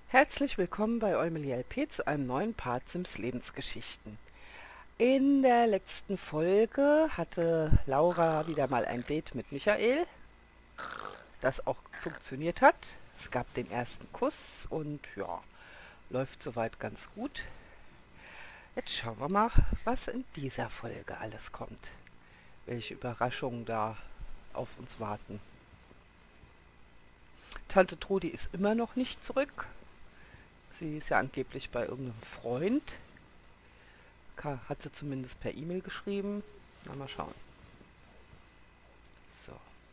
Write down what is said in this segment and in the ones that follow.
Herzlich willkommen bei Eumeli LP zu einem neuen Part Sims Lebensgeschichten. In der letzten Folge hatte Laura wieder mal ein Date mit Michael, das auch funktioniert hat. Es gab den ersten Kuss und ja, läuft soweit ganz gut. Jetzt schauen wir mal, was in dieser Folge alles kommt. Welche Überraschungen da auf uns warten. Tante Trudi ist immer noch nicht zurück. Sie ist ja angeblich bei irgendeinem Freund. Hat sie zumindest per E-Mail geschrieben. Na, mal schauen. So.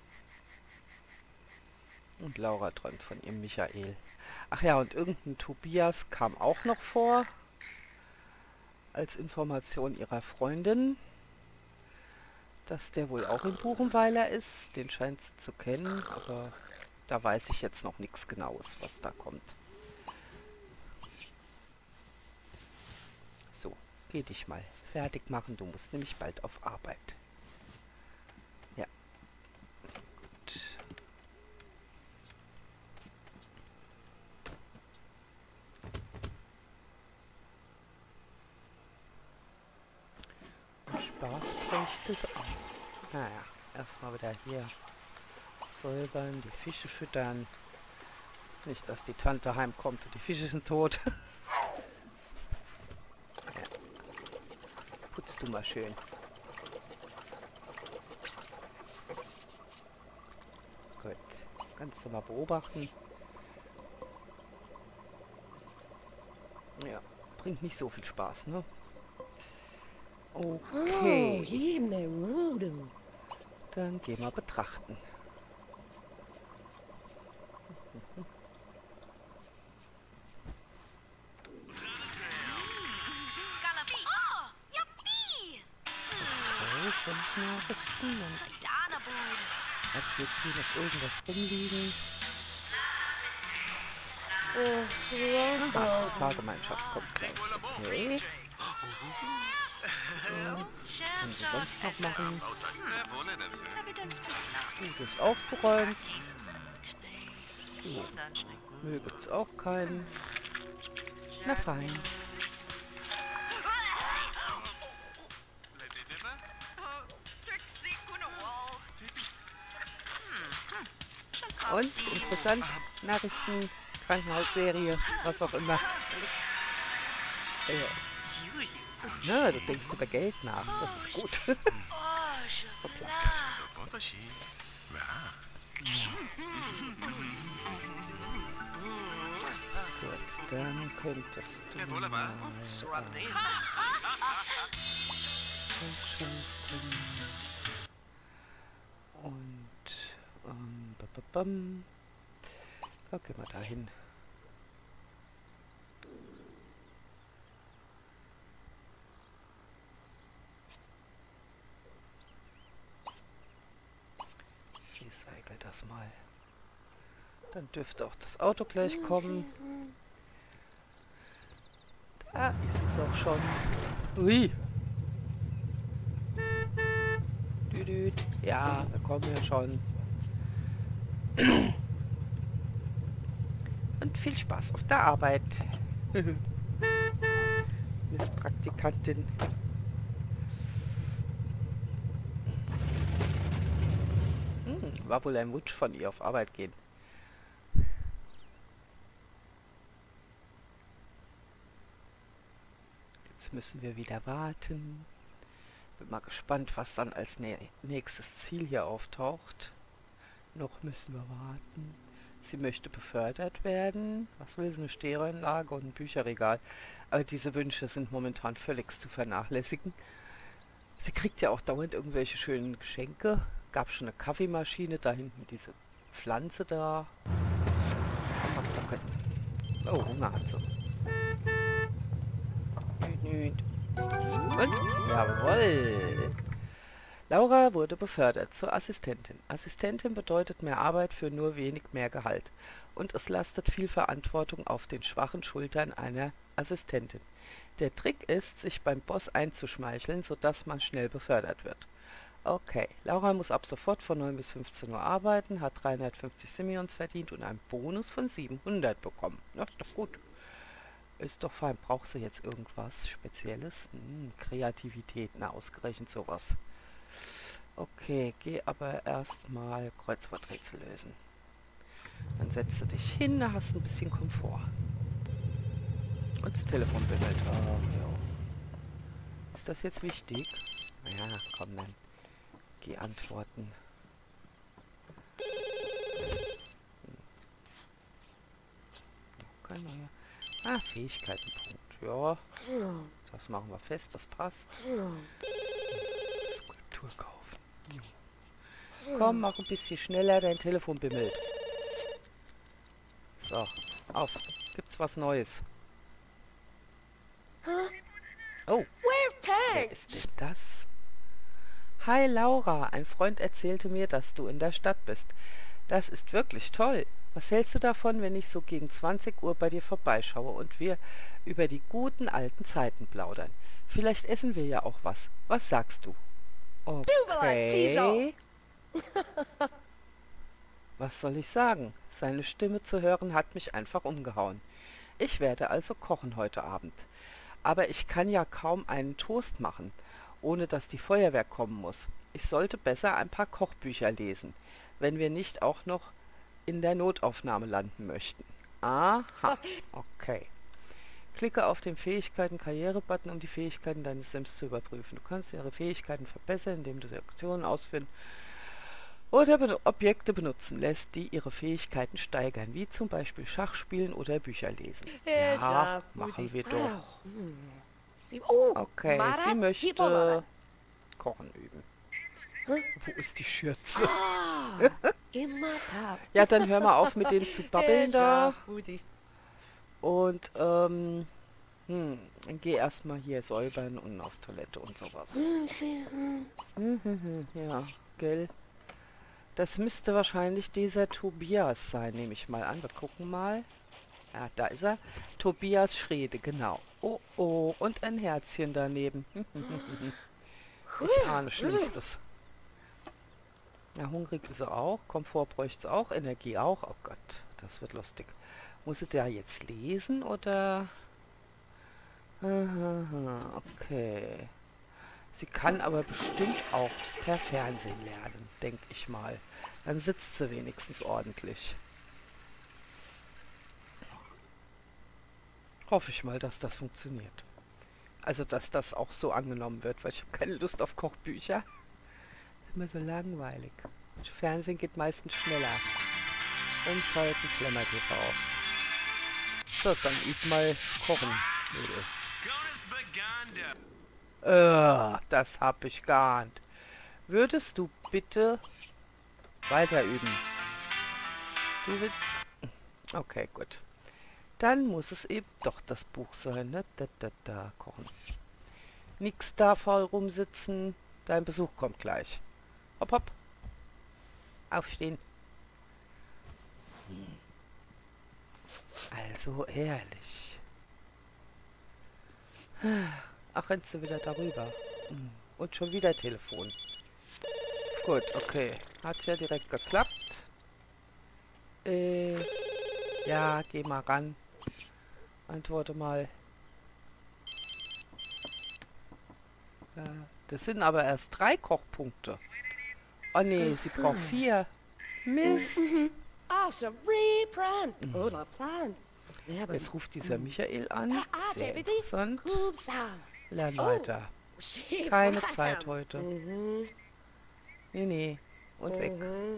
Und Laura träumt von ihrem Michael. Ach ja, und irgendein Tobias kam auch noch vor. Als Information ihrer Freundin. Dass der wohl auch in Buchenweiler ist. Den scheint sie zu kennen, aber da weiß ich jetzt noch nichts Genaues, was da kommt. So, geh dich mal fertig machen. Du musst nämlich bald auf Arbeit. Ja. Gut. Und Spaß bräuchte es auch. Naja, erstmal wieder hier säubern, die Fische füttern. Nicht, dass die Tante heimkommt und die Fische sind tot. Ja. Putz du mal schön. Gut, kannst du mal beobachten. Ja, bringt nicht so viel Spaß, ne? Okay. Dann gehen wir betrachten. Hotels und Nachrichten und hat jetzt hier noch irgendwas rumliegen? Aha, die Fahrgemeinschaft kommt gleich. Okay. Können Sie sonst noch machen? Gut ist aufgeräumt. So. Müll gibt's auch keinen. Na fein. Und interessant, Nachrichten, Krankenhausserie, was auch immer. Ja. Na, du denkst über Geld nach, das ist gut. Hoppla. Gut, dann könntest du mal und da gehen wir da hin. Recycle das mal. Dann dürfte auch das Auto gleich kommen. Da ist es auch schon. Ui. Düdüt. Ja, wir kommen ja schon. Und viel Spaß auf der Arbeit. Miss Praktikantin. War wohl ein Wunsch von ihr, auf Arbeit gehen. Jetzt müssen wir wieder warten. Bin mal gespannt, was dann als nächstes Ziel hier auftaucht. Noch müssen wir warten. Sie möchte befördert werden. Was will sie? Eine Stereoanlage und ein Bücherregal. Aber diese Wünsche sind momentan völlig zu vernachlässigen. Sie kriegt ja auch dauernd irgendwelche schönen Geschenke. Gab schon eine Kaffeemaschine, da hinten diese Pflanze da. Oh, Hunger hat sie. Und? Jawohl! Laura wurde befördert zur Assistentin. Assistentin bedeutet mehr Arbeit für nur wenig mehr Gehalt. Und es lastet viel Verantwortung auf den schwachen Schultern einer Assistentin. Der Trick ist, sich beim Boss einzuschmeicheln, sodass man schnell befördert wird. Okay, Laura muss ab sofort von 9 bis 15 Uhr arbeiten, hat 350 Simions verdient und einen Bonus von 700 bekommen. Na, ist doch gut. Ist doch fein. Braucht sie jetzt irgendwas Spezielles? Kreativität, na, ausgerechnet sowas. Okay, geh aber erstmal Kreuzworträtsel lösen. Dann setzt du dich hin, da hast du ein bisschen Komfort. Und das Telefon bimmelt. Oh, ja. Ist das jetzt wichtig? Ja, komm dann. Geh antworten. Kein neuer. Ah, Fähigkeitenpunkt. Ja, das machen wir fest, das passt. Skulptur kaufen. Komm, mach ein bisschen schneller, dein Telefon bimmelt. So, auf. Gibt's was Neues? Oh, wer ist denn das? Hi Laura, ein Freund erzählte mir, dass du in der Stadt bist. Das ist wirklich toll. Was hältst du davon, wenn ich so gegen 20 Uhr bei dir vorbeischaue und wir über die guten alten Zeiten plaudern? Vielleicht essen wir ja auch was. Was sagst du? Okay. Was soll ich sagen? Seine Stimme zu hören hat mich einfach umgehauen. Ich werde also kochen heute Abend. Aber ich kann ja kaum einen Toast machen, ohne dass die Feuerwehr kommen muss. Ich sollte besser ein paar Kochbücher lesen, wenn wir nicht auch noch in der Notaufnahme landen möchten. Aha, okay. Klicke auf den Fähigkeiten-Karriere-Button, um die Fähigkeiten deines Sims zu überprüfen. Du kannst ihre Fähigkeiten verbessern, indem du Aktionen ausführen oder Objekte benutzen lässt, die ihre Fähigkeiten steigern, wie zum Beispiel Schach spielen oder Bücher lesen. Ja, machen wir doch. Okay, sie möchte Kochen üben. Wo ist die Schürze? Ja, dann hör mal auf mit dem zu babbeln da. Und, dann geh erstmal hier säubern und auf Toilette und sowas. Ja, gell. Das müsste wahrscheinlich dieser Tobias sein, nehme ich mal an. Wir gucken mal. Ja, da ist er. Tobias Schrede, genau. Oh, oh, und ein Herzchen daneben. Ich ahne Schlimmstes. Ja, hungrig ist er auch. Komfort bräuchte es auch. Energie auch. Oh Gott, das wird lustig. Muss sie da jetzt lesen, oder? Okay. Sie kann aber bestimmt auch per Fernsehen lernen, denke ich mal. Dann sitzt sie wenigstens ordentlich. Hoffe ich mal, dass das funktioniert. Also, dass das auch so angenommen wird, weil ich habe keine Lust auf Kochbücher. Ist immer so langweilig. Fernsehen geht meistens schneller. Umschalten, Schlemmer TV. So, dann üb mal kochen. Das hab ich geahnt. Würdest du bitte weiter üben? Okay, gut. Dann muss es eben doch das Buch sein, ne? Da, kochen. Nix da faul rumsitzen. Dein Besuch kommt gleich. Hopp, hopp. Aufstehen. Also ehrlich. Ach, rennst du wieder darüber. Und schon wieder Telefon. Gut, okay. Hat ja direkt geklappt. Ja, geh mal ran. Antworte mal. Das sind aber erst 3 Kochpunkte. Oh nee, sie braucht 4. Mist. Jetzt ruft dieser Michael an. Sehr interessant. Lern weiter. Keine Zeit heute. Nee. Und weg.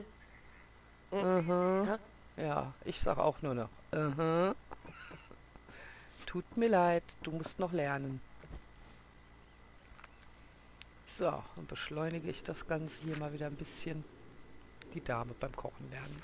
Ja, ich sag auch nur noch. Tut mir leid, du musst noch lernen. So, dann beschleunige ich das Ganze hier mal wieder ein bisschen. Die Dame beim Kochen lernen.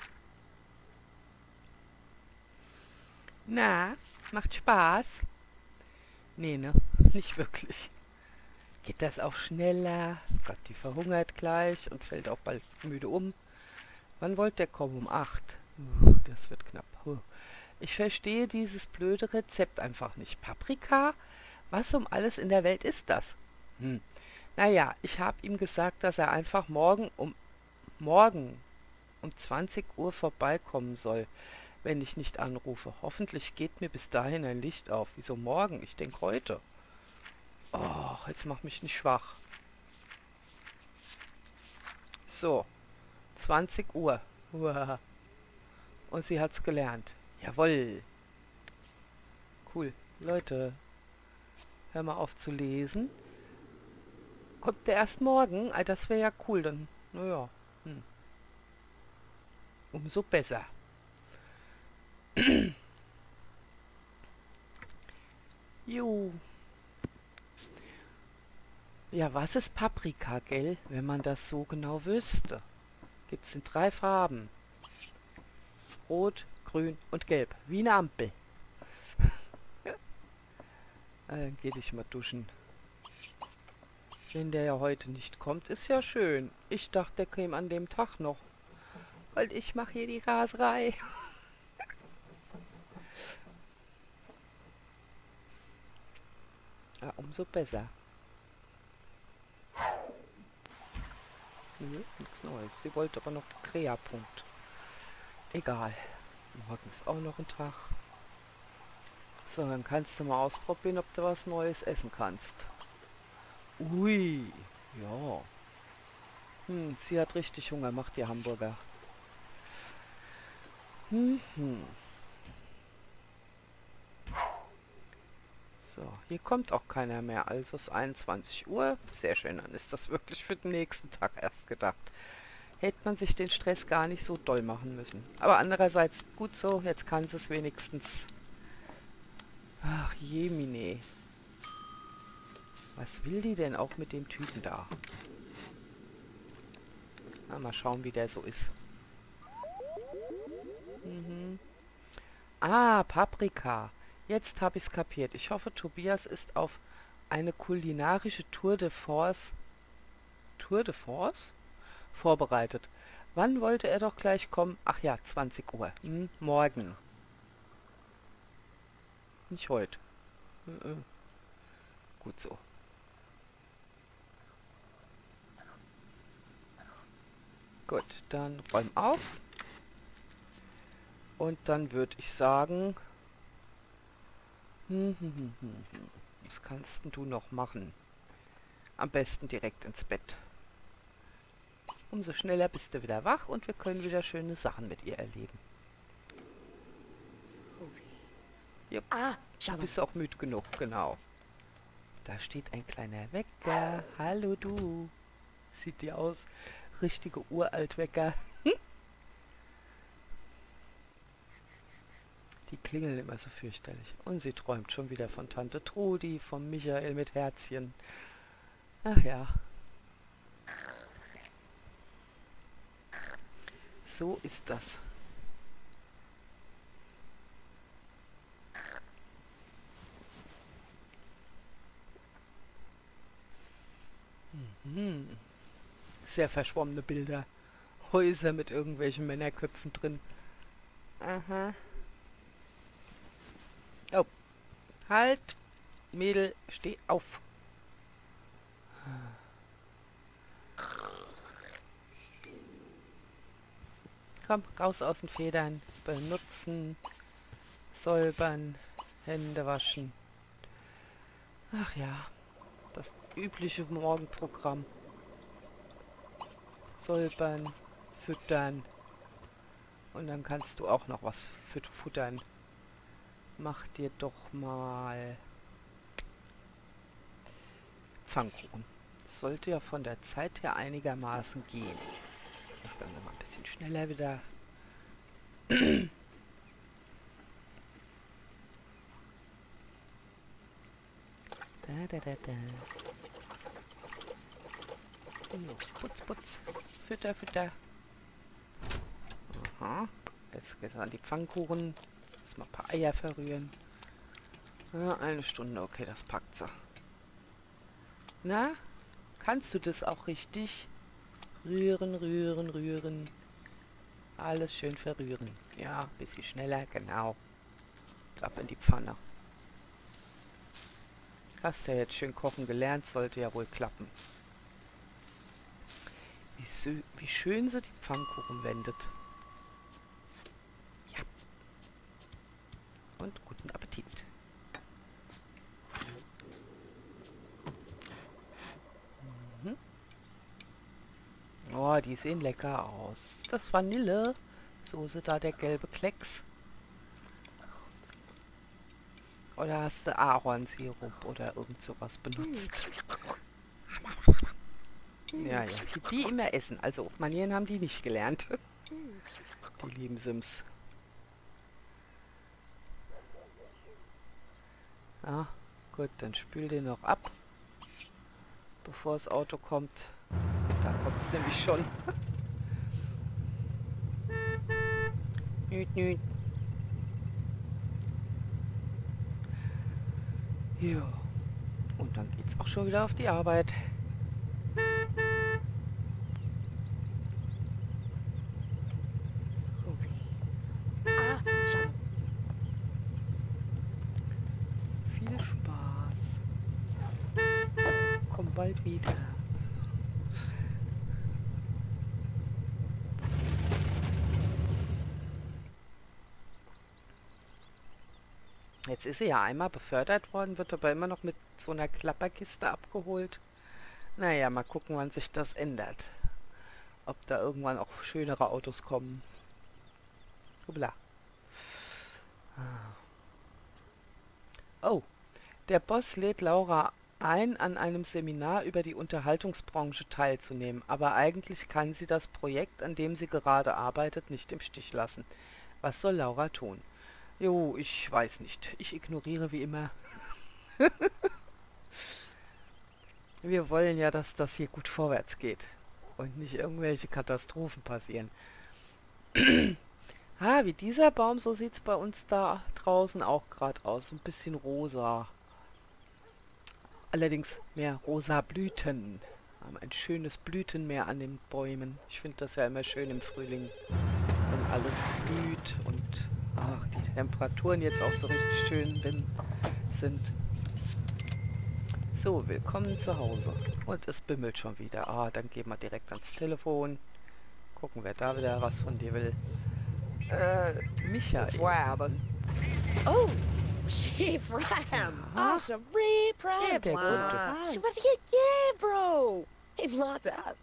Na, macht Spaß? Nee, ne? Nicht wirklich. Geht das auch schneller? Gott, die verhungert gleich und fällt auch bald müde um. Wann wollt der kommen? Um 8. Das wird knapp. Ich verstehe dieses blöde Rezept einfach nicht. Paprika? Was um alles in der Welt ist das? Naja, ich habe ihm gesagt, dass er einfach morgen um 20 Uhr vorbeikommen soll, wenn ich nicht anrufe. Hoffentlich geht mir bis dahin ein Licht auf. Wieso morgen? Ich denke heute. Oh, jetzt mach mich nicht schwach. So, 20 Uhr. Uah. Und sie hat's gelernt. Jawohl. Cool. Leute, hör mal auf zu lesen. Kommt der erst morgen? Ah, das wäre ja cool. Dann, naja, umso besser. Jo. Ja, was ist Paprika, gell? Wenn man das so genau wüsste. Gibt's in 3 Farben. Rot, grün und gelb. Wie eine Ampel. Dann geh dich mal duschen. Wenn der ja heute nicht kommt, ist ja schön. Ich dachte, der käme an dem Tag noch. Weil ich mache hier die Raserei. Ja, umso besser. Nö, nichts Neues. Sie wollte aber noch Krea-Punkt. Egal. Morgen ist auch noch ein Tag. So, dann kannst du mal ausprobieren, ob du was Neues essen kannst. Ui, ja. Sie hat richtig Hunger, macht ihr Hamburger. So, hier kommt auch keiner mehr. Also es ist 21 Uhr. Sehr schön, dann ist das wirklich für den nächsten Tag erst gedacht. Hätte man sich den Stress gar nicht so doll machen müssen. Aber andererseits gut so, jetzt kann sie es wenigstens. Ach jemine. Was will die denn auch mit dem Typen da? Na, mal schauen, wie der so ist. Ah, Paprika. Jetzt habe ich es kapiert. Ich hoffe, Tobias ist auf eine kulinarische Tour de Force vorbereitet. Wann wollte er doch gleich kommen? Ach ja, 20 Uhr. Morgen. Nicht heute. Gut so. Gut, dann räum auf. Und dann würde ich sagen... Was kannst denn du noch machen? Am besten direkt ins Bett. Umso schneller bist du wieder wach und wir können wieder schöne Sachen mit ihr erleben. Jupp. Du bist auch müde genug, genau. Da steht ein kleiner Wecker. Hallo du. Sieht die aus. Richtige Uraltwecker. Die klingeln immer so fürchterlich. Und sie träumt schon wieder von Tante Trudi, von Michael mit Herzchen. Ach ja. So ist das. Sehr verschwommene Bilder. Häuser mit irgendwelchen Männerköpfen drin. Aha. Oh. Halt. Mädel, steh auf. Komm, raus aus den Federn. Benutzen. Säubern. Hände waschen. Ach ja. Das übliche Morgenprogramm. Säubern. Füttern. Und dann kannst du auch noch was futtern. Mach dir doch mal Pfannkuchen. Das sollte ja von der Zeit her einigermaßen gehen. Das können wir mal ein bisschen schneller wieder. Da. Los, putz, putz. Fütter, Fütter. Aha. Jetzt geht's an die Pfannkuchen. Jetzt mal ein paar Eier verrühren. Ja, 1 Stunde, okay, das packt sie. Na, kannst du das auch richtig? Rühren, rühren, rühren. Alles schön verrühren. Ja, ein bisschen schneller, genau. Ab in die Pfanne. Hast ja jetzt schön kochen gelernt, sollte ja wohl klappen. Wie schön sie die Pfannkuchen wendet. Ja. Und guten Appetit. Mhm. Oh, die sehen lecker aus. Ist das Vanillesoße da, der gelbe Klecks? Oder hast du Ahornsirup oder irgend sowas benutzt? Ja, ja, die immer essen. Also Manieren haben die nicht gelernt. Die lieben Sims. Ja, gut, dann spül den noch ab, bevor das Auto kommt. Da kommt es nämlich schon. Nüt, nüt. Ja. Und dann geht's auch schon wieder auf die Arbeit. Viel Spaß. Komm bald wieder. Jetzt ist sie ja einmal befördert worden, wird aber immer noch mit so einer Klapperkiste abgeholt. Naja, mal gucken, wann sich das ändert. Ob da irgendwann auch schönere Autos kommen. Hoppla. Oh, der Boss lädt Laura ein, an einem Seminar über die Unterhaltungsbranche teilzunehmen, aber eigentlich kann sie das Projekt, an dem sie gerade arbeitet, nicht im Stich lassen. Was soll Laura tun? Jo, ich weiß nicht. Ich ignoriere wie immer. Wir wollen ja, dass das hier gut vorwärts geht und nicht irgendwelche Katastrophen passieren. Ah, wie dieser Baum, so sieht es bei uns da draußen auch gerade aus. So ein bisschen rosa. Allerdings mehr rosa Blüten. Wir haben ein schönes Blütenmeer an den Bäumen. Ich finde das ja immer schön im Frühling, wenn alles blüht und die Temperaturen jetzt auch so richtig schön sind. So, willkommen zu Hause. Und es bimmelt schon wieder. Dann gehen wir direkt ans Telefon. Gucken, wer da wieder was von dir will. Michael. Oh, she Ram. Ja. Awesome, re Ja, der Gute. She was yeah, bro. It's not that.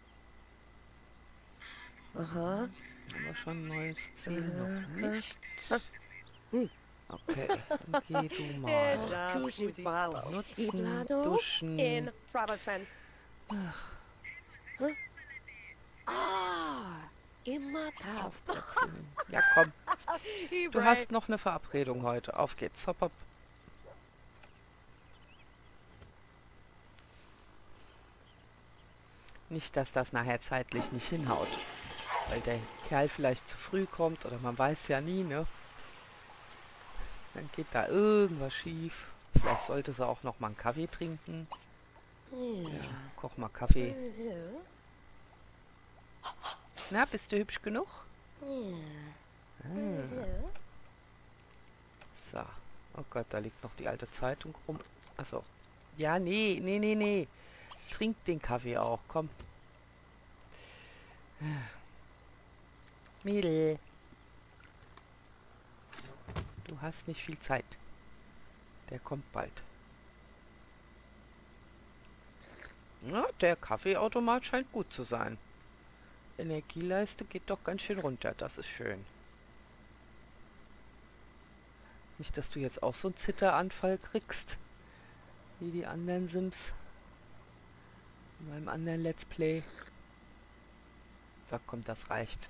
Haben wir schon ein neues Ziel? Noch nicht. Okay, dann geh du mal. Nutzen, duschen. In Protestant. Imata. Aufplätzchen. Ja, komm. Du hast noch eine Verabredung heute. Auf geht's. Hopp, hopp. Nicht, dass das nachher zeitlich nicht hinhaut. Weil der Kerl vielleicht zu früh kommt oder man weiß ja nie, ne? Dann geht da irgendwas schief. Vielleicht sollte sie auch noch mal einen Kaffee trinken. Ja, koch mal Kaffee. Na, bist du hübsch genug? So. Oh Gott, da liegt noch die alte Zeitung rum. Achso. Ja, nee. Trink den Kaffee auch, komm. Mädel. Du hast nicht viel Zeit. Der kommt bald. Na, der Kaffeeautomat scheint gut zu sein. Energieleiste geht doch ganz schön runter. Das ist schön. Nicht, dass du jetzt auch so einen Zitteranfall kriegst. Wie die anderen Sims. In meinem anderen Let's Play. So, komm, das reicht.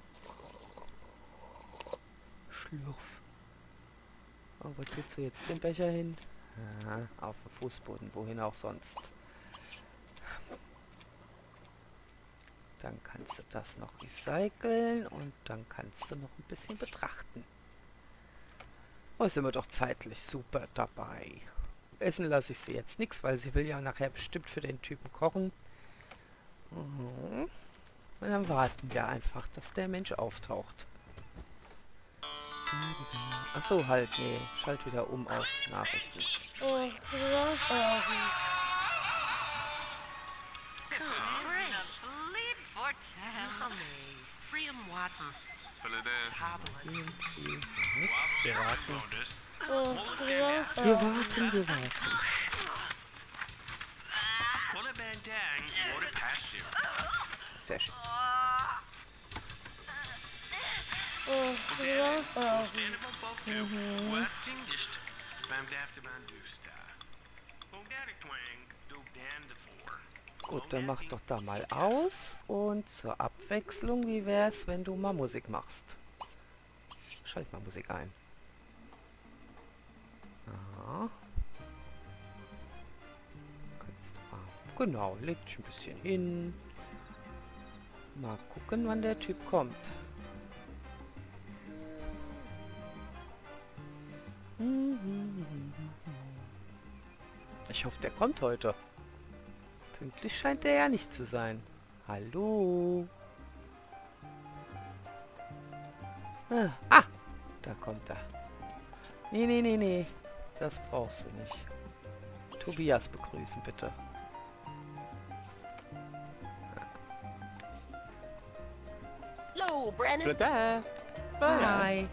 Schlürf. Oh, wo tust du jetzt den Becher hin? Ja, auf dem Fußboden, wohin auch sonst. Dann kannst du das noch recyceln und dann kannst du noch ein bisschen betrachten. Oh, sind wir doch zeitlich super dabei. Essen lasse ich sie jetzt nichts, weil sie will ja nachher bestimmt für den Typen kochen. Und dann warten wir einfach, dass der Mensch auftaucht. Achso, halt, nee. Schalt wieder um auf Nachrichten. Wir warten. Oh, yeah. Wir warten, wir warten. Sehr schön. Oh, yeah. Oh. Gut, dann mach doch da mal aus. Und zur Abwechslung, wie wär's, wenn du mal Musik machst? Schalt mal Musik ein. Aha. Kannst du mal. Genau, leg dich ein bisschen hin. Mal gucken, wann der Typ kommt. Ich hoffe, der kommt heute. Pünktlich scheint der ja nicht zu sein. Hallo? Ah, da kommt er. Nee, nee, nee, nee. Das brauchst du nicht. Tobias begrüßen, bitte. Hello, Brennan. Flutter. Hi.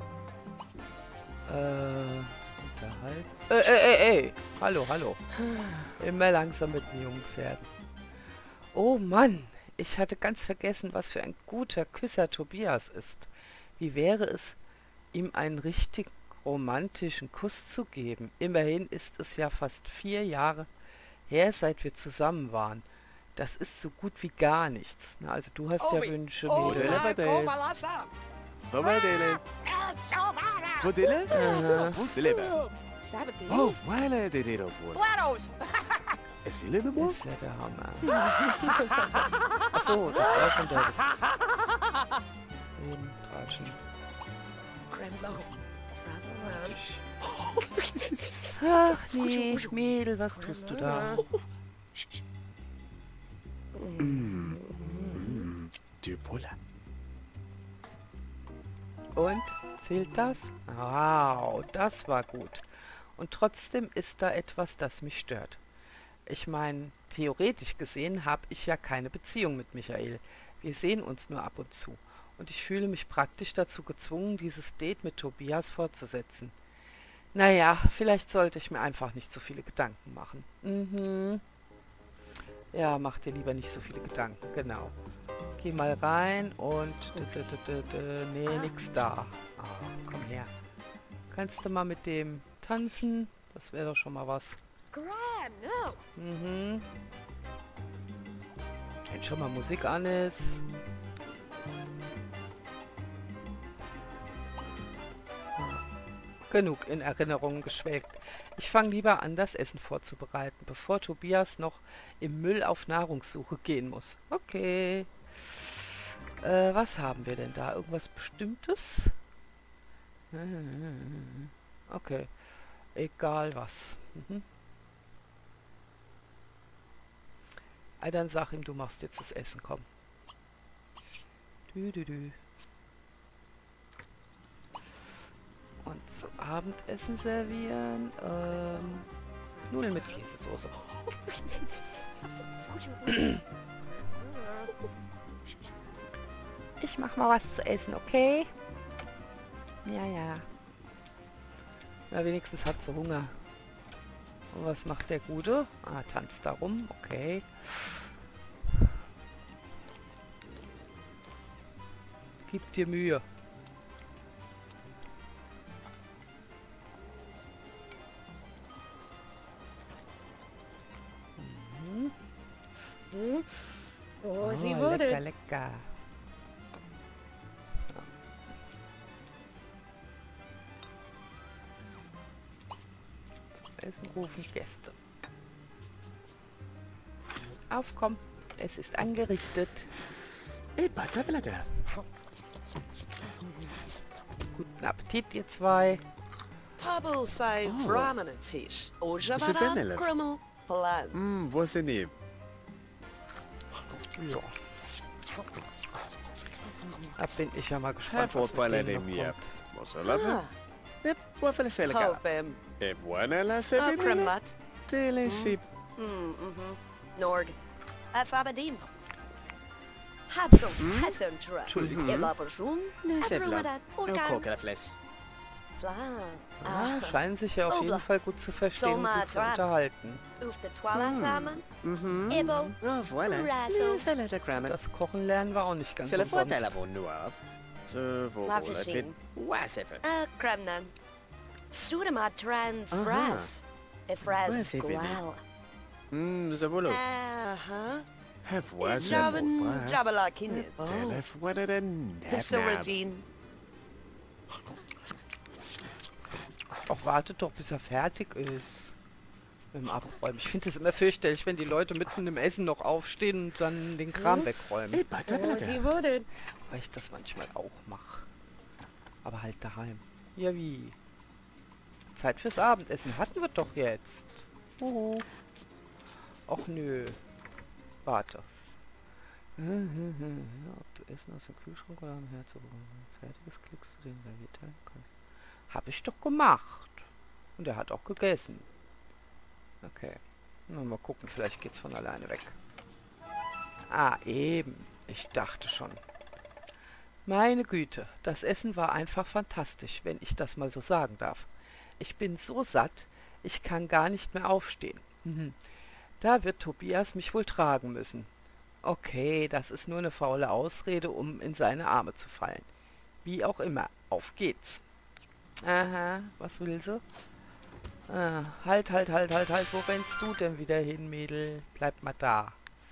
Unterhalb. Ey. Hallo, hallo. Immer langsam mit den jungen Pferden. Oh Mann, ich hatte ganz vergessen, was für ein guter Küsser Tobias ist. Wie wäre es, ihm einen richtig romantischen Kuss zu geben? Immerhin ist es ja fast 4 Jahre her, seit wir zusammen waren. Das ist so gut wie gar nichts. Na, also du hast ja Wünsche, Mädel. ja. Vad var det eller? Vad är det? Vad är det? Oh, vad är det det då för? GLaDOS! Är det det då? Das ist ja der Hammer. Achso, das war von der. Tratschen. Gremlow. Ach nee, Mädel, was tust du da? Du Pulla. Und? Zählt das? Wow, das war gut. Und trotzdem ist da etwas, das mich stört. Ich meine, theoretisch gesehen habe ich ja keine Beziehung mit Michael. Wir sehen uns nur ab und zu. Und ich fühle mich praktisch dazu gezwungen, dieses Date mit Tobias fortzusetzen. Naja, vielleicht sollte ich mir einfach nicht so viele Gedanken machen. Mhm. Ja, mach dir lieber nicht so viele Gedanken, genau. Geh mal rein und... Nee, nix da. Ah, komm her. Kannst du mal mit dem tanzen? Das wäre doch schon mal was. Gran, no. Mhm. Wenn schon mal Musik an ist. Genug in Erinnerungen geschwelgt. Ich fange lieber an, das Essen vorzubereiten, bevor Tobias noch im Müll auf Nahrungssuche gehen muss. Okay. Was haben wir denn da? Irgendwas Bestimmtes? Okay. Egal was. Dann sag ihm, du machst jetzt das Essen, komm. Und zum Abendessen servieren. Nudeln mit Käsesoße. Ich mach mal was zu essen, okay? Ja. Na, wenigstens hat sie Hunger. Und was macht der Gute? Ah, tanzt da rum, okay. Gib dir Mühe. Oh, sie lecker, wurde. lecker. Zum Essen rufen Gäste. Aufkommen, es ist angerichtet. Ey, Butterblätter. Guten Appetit, ihr zwei. Tabel say Oh. Brahman and fish. Or Is it Javana, vanilla? Grummel, Plan. Vad ser ni? Ja. Da bin ich ja mal Här gespannt, får was mit Paula denen det noch med. kommt. Vad sa Laffe? Ah, Det var för selka. Hopem. Evuana la sebine. Kremlat. Telesip. Norg. Fabadim. Hab so Passentra. Entschuldigung. Ihr war schon. Nesevla. Kokrakles. Scheinen sich ja auf jeden Fall gut zu verstehen und gut zu unterhalten. Auf der Toilette zusammen. Ebo. Oh, voilà. Rasso. Salada Kramen. Das Kochen lernen wir auch nicht ganz C'est la fois umsonst. à la bonne noire. Ce vaut Laat pour la je fête. zien. Ouais, c'est fait. Kremnen. Soedema tran Aha. fras. Fras Ouais, c'est fait. gwal. Ce vaut l'autre. Voilà, c'est bon. Jabala kinit. La fois de la Das ist Regine. Ach, wartet doch, bis er fertig ist. Mit dem Abräumen. Ich finde es immer fürchterlich, wenn die Leute mitten im Essen noch aufstehen und dann den Kram wegräumen. Sie wurde. Weil ich das manchmal auch mache. Aber halt daheim. Ja, wie? Zeit fürs Abendessen hatten wir doch jetzt. Ach nö. Warte. Ob du Essen aus dem Kühlschrank oder am Herd fertiges klickst du den serviert kannst. Hab ich doch gemacht. Und er hat auch gegessen. Okay. Mal gucken, vielleicht geht's von alleine weg. Ah, eben. Ich dachte schon. Meine Güte, das Essen war einfach fantastisch, wenn ich das mal so sagen darf. Ich bin so satt, ich kann gar nicht mehr aufstehen. Da wird Tobias mich wohl tragen müssen. Okay, das ist nur eine faule Ausrede, um in seine Arme zu fallen. Wie auch immer, auf geht's. Aha, was will sie? Halt, wo rennst du denn wieder hin, Mädel? Bleib mal da.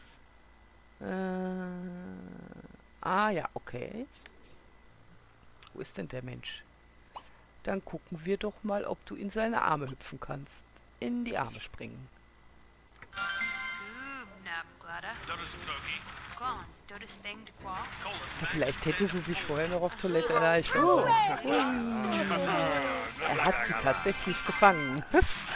Ja, okay. Wo ist denn der Mensch? Dann gucken wir doch mal, ob du in seine Arme hüpfen kannst. In die Arme springen. Ja, vielleicht hätte sie sich vorher noch auf Toilette erleichtern können. Er hat sie tatsächlich gefangen.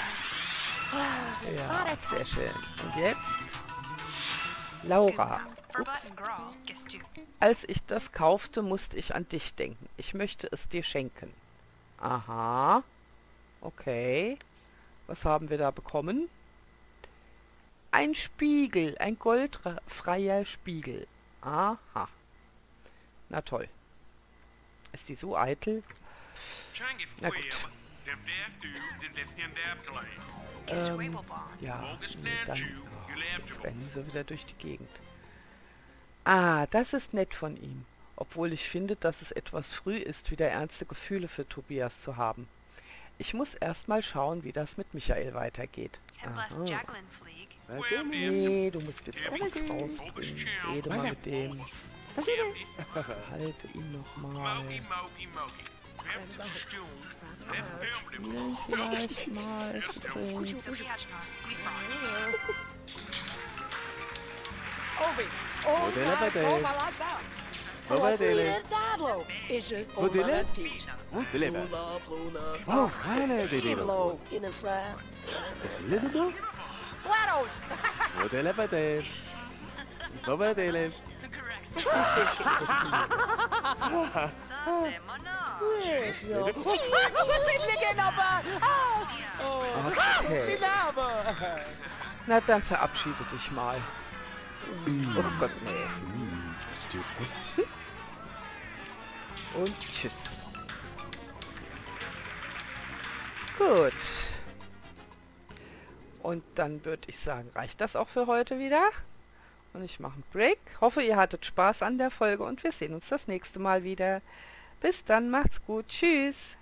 Ja, sehr schön. Und jetzt? Laura. Ups. Als ich das kaufte, musste ich an dich denken. Ich möchte es dir schenken. Aha. Okay. Was haben wir da bekommen? Ein Spiegel. Ein goldfreier Spiegel. Aha. Na toll. Ist die so eitel? Na gut. Ja, nee, dann jetzt rennen sie wieder durch die Gegend. Ah, das ist nett von ihm. Obwohl ich finde, dass es etwas früh ist, wieder ernste Gefühle für Tobias zu haben. Ich muss erst mal schauen, wie das mit Michael weitergeht. Aha. Nee, du musst jetzt auch was rausbringen. Rede mal mit dem. Halte ihn nochmal. Vielleicht mal. Oh, voilà, des délos. Est-ce qu'il est dedans? Lados. Modelle Badel. Bobadele. Okay. Na, dann verabschiede dich mal. Oh Gott, nee. Und tschüss. Gut. Und dann würde ich sagen, reicht das auch für heute wieder. Und ich mache einen Break. Hoffe, ihr hattet Spaß an der Folge und wir sehen uns das nächste Mal wieder. Bis dann, macht's gut. Tschüss.